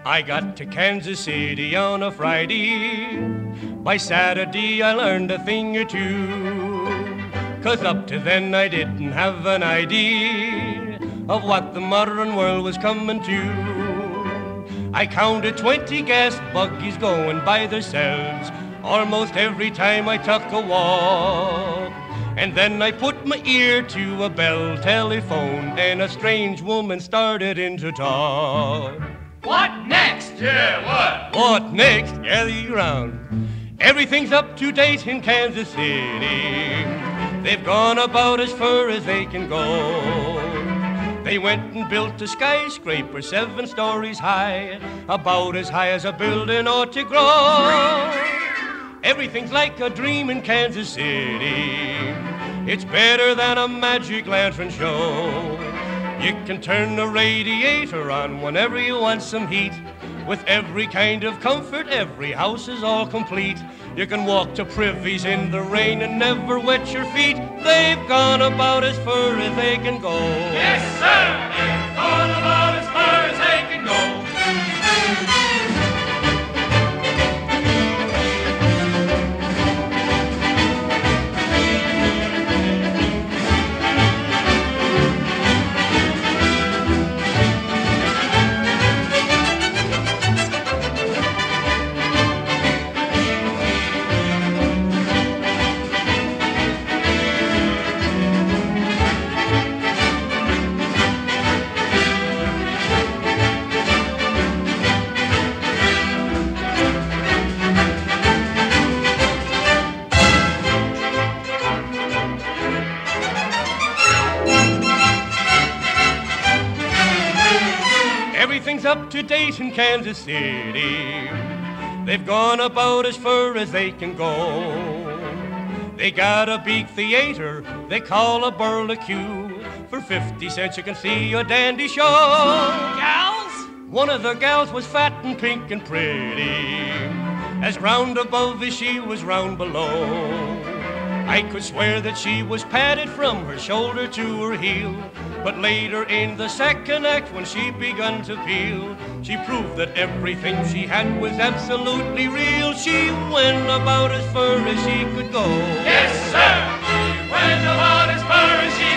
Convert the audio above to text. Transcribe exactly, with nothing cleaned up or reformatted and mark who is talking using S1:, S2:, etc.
S1: I got to Kansas City on a Friday. By Saturday I learned a thing or two, 'cause up to then I didn't have an idea of what the modern world was coming to. I counted twenty gas buggies going by themselves almost every time I took a walk. And then I put my ear to a bell telephone, and a strange woman started in to talk.
S2: What next?
S1: Yeah, what? What next? Gather you round. Everything's up to date in Kansas City. They've gone about as far as they can go. They went and built a skyscraper seven stories high, about as high as a building ought to grow. Everything's like a dream in Kansas City. It's better than a magic lantern show. You can turn the radiator on whenever you want some heat. With every kind of comfort, every house is all complete. You can walk to privies in the rain and never wet your feet. They've gone about as far as they can go.
S2: Yes, sir! They've gone about as far as they can go.
S1: Everything's up to date in Kansas City. They've gone about as far as they can go. They got a big theater they call a burlesque. For fifty cents you can see a dandy show.
S2: Gals?
S1: One of the gals was fat and pink and pretty, as round above as she was round below. I could swear that she was padded from her shoulder to her heel. But later in the second act, when she begun to peel, she proved that everything she had was absolutely real. She went about as far as she could go.
S2: Yes, sir! She went about as far as she